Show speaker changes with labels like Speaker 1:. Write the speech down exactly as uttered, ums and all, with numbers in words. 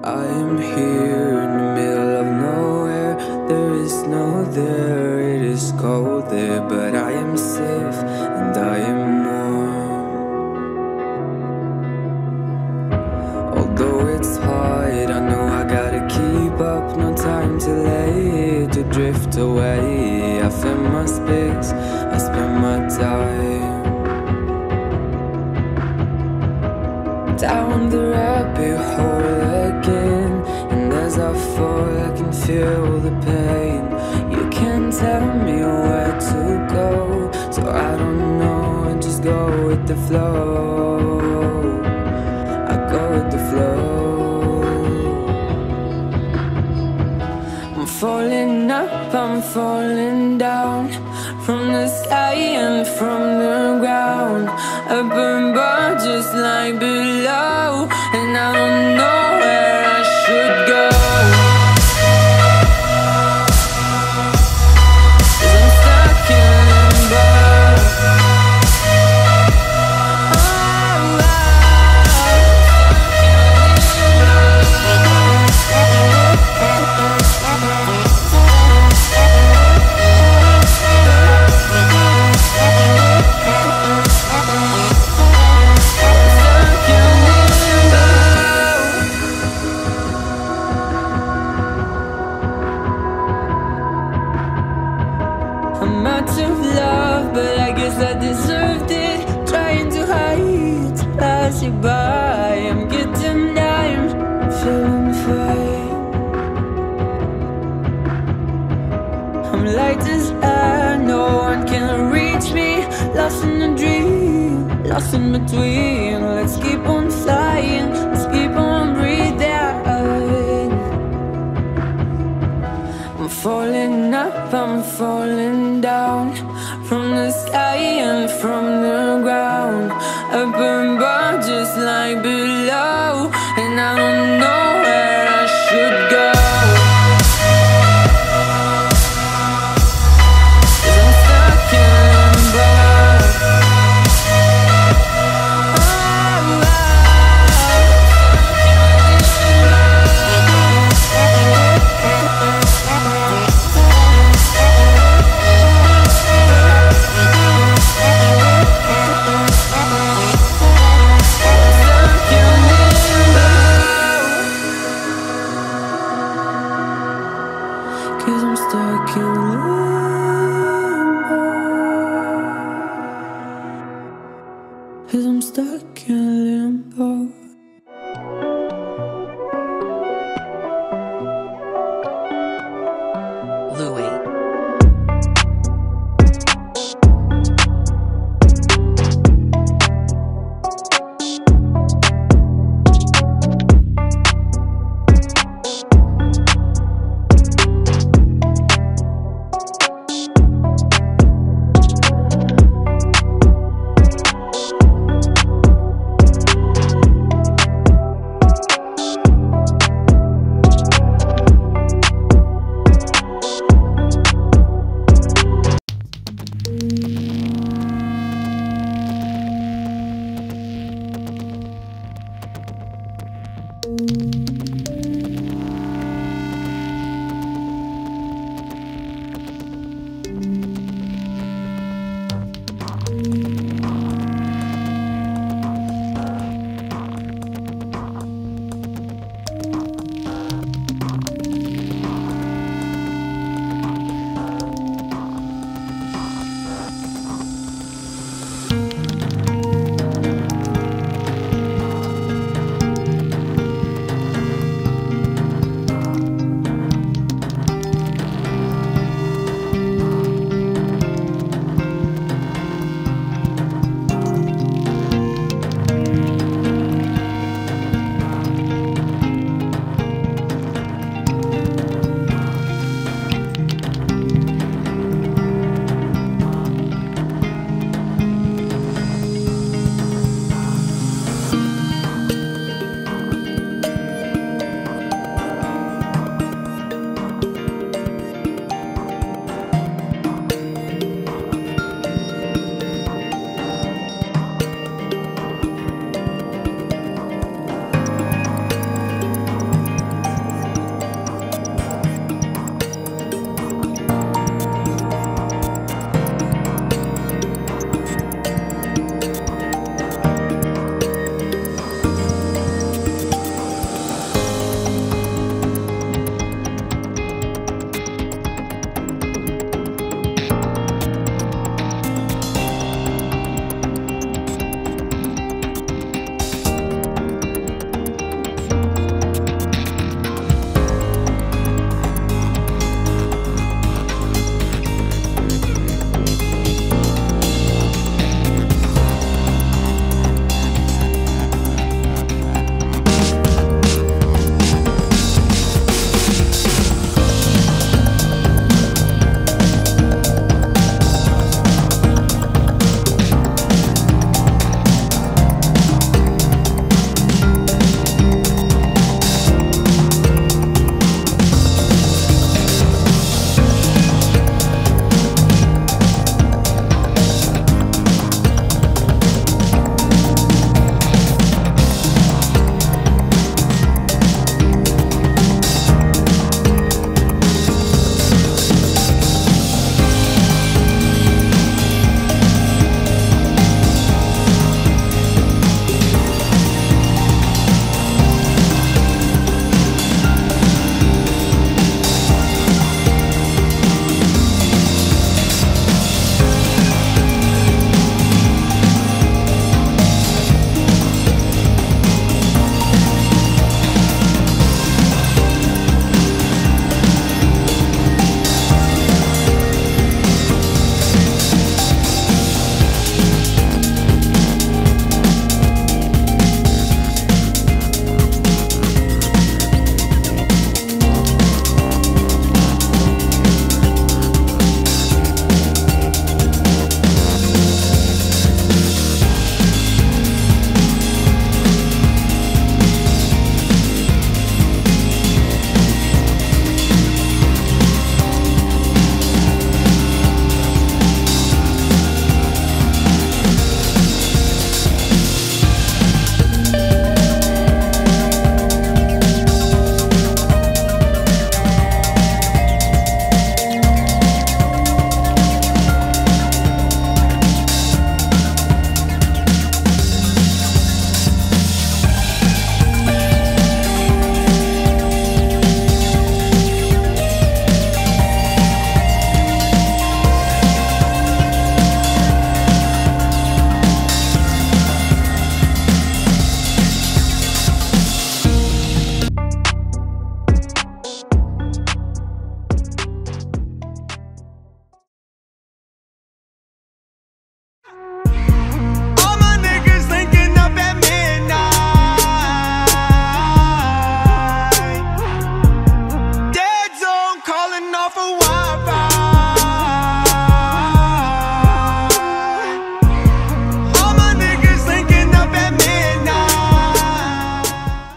Speaker 1: I am here in the middle of nowhere. There is no there, it is cold there, but I am safe and I am warm. Although it's hard, I know I gotta keep up. No time to lay, to drift away. I fill my space, I spend my time down the rabbit hole again. And as I fall, I can feel the pain. You can't tell me where to go, so I don't know, I just go with the flow. I go with the flow. I'm falling up, I'm falling down, from the sky and from the ground. Up above just like below, and I don't know where I should go. 'Cause I'm stuck in limbo. I'm out of love, but I guess I deserved it. Trying to hide, to pass you by. I'm getting down, I'm feeling fine. I'm light as air, no one can reach me. Lost in a dream, lost in between. Let's keep on flying, let's keep on breathing. I'm falling up, I'm falling down, from the sky and from the ground. Up above just like below.